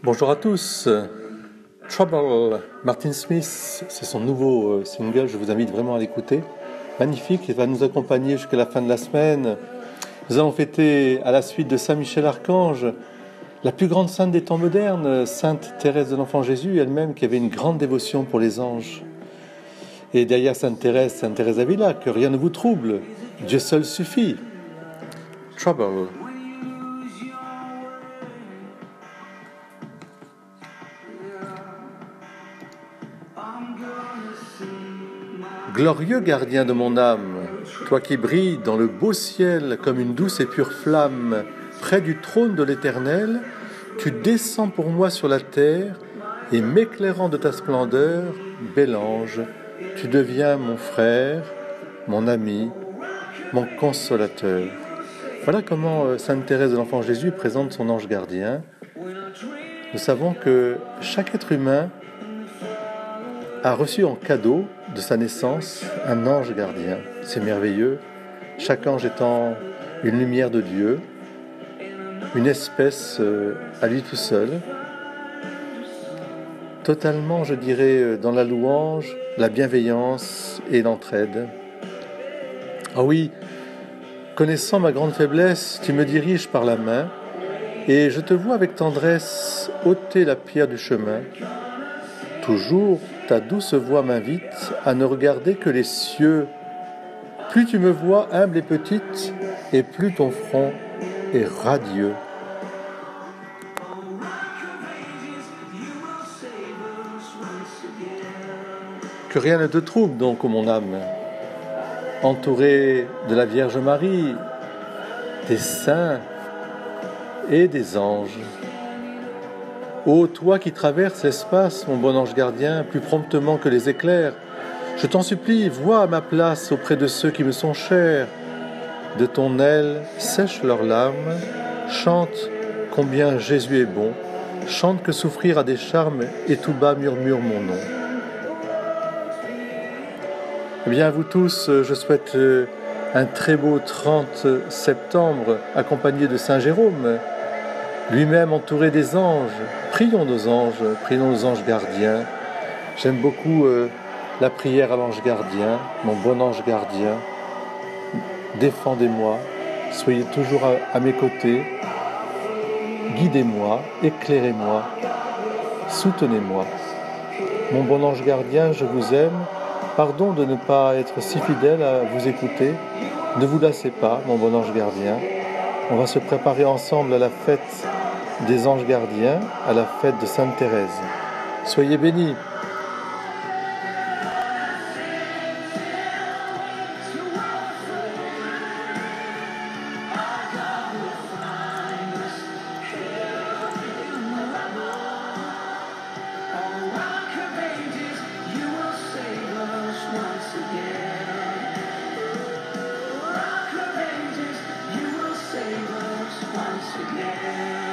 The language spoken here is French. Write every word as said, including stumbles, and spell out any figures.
Bonjour à tous. Trouble, Martin Smith, c'est son nouveau single, je vous invite vraiment à l'écouter. Magnifique, il va nous accompagner jusqu'à la fin de la semaine. Nous allons fêter, à la suite de Saint Michel Archange, la plus grande sainte des temps modernes, Sainte Thérèse de l'Enfant Jésus, elle-même qui avait une grande dévotion pour les anges. Et derrière Sainte Thérèse, Sainte Thérèse d'Avila, que rien ne vous trouble, Dieu seul suffit. Trouble. Glorieux gardien de mon âme, toi qui brilles dans le beau ciel comme une douce et pure flamme, près du trône de l'Éternel, tu descends pour moi sur la terre, et m'éclairant de ta splendeur, bel ange, tu deviens mon frère, mon ami, mon consolateur. Voilà comment Sainte Thérèse de l'Enfant Jésus présente son ange gardien. Nous savons que chaque être humain a reçu en cadeau de sa naissance un ange gardien. C'est merveilleux, chaque ange étant une lumière de Dieu, une espèce à lui tout seul, totalement, je dirais, dans la louange, la bienveillance et l'entraide. Ah oui, connaissant ma grande faiblesse, tu me diriges par la main, et je te vois avec tendresse ôter la pierre du chemin. Toujours, ta douce voix m'invite à ne regarder que les cieux. Plus tu me vois humble et petite, et plus ton front est radieux. Que rien ne te trouble donc, ô mon âme, entouré de la Vierge Marie, des saints et des anges. Ô toi qui traverses l'espace, mon bon ange gardien, plus promptement que les éclairs, je t'en supplie, vois à ma place auprès de ceux qui me sont chers. De ton aile, sèche leurs larmes, chante combien Jésus est bon, chante que souffrir a des charmes, et tout bas murmure mon nom. Eh bien, à vous tous, je souhaite un très beau trente septembre, accompagné de Saint Jérôme, lui-même entouré des anges. Prions nos anges, prions nos anges gardiens. J'aime beaucoup euh, la prière à l'ange gardien, mon bon ange gardien. Défendez-moi, soyez toujours à, à mes côtés. Guidez-moi, éclairez-moi, soutenez-moi. Mon bon ange gardien, je vous aime. Pardon de ne pas être si fidèle à vous écouter. Ne vous lassez pas, mon bon ange gardien. On va se préparer ensemble à la fête des anges gardiens, à la fête de Sainte Thérèse. Soyez bénis. Once again.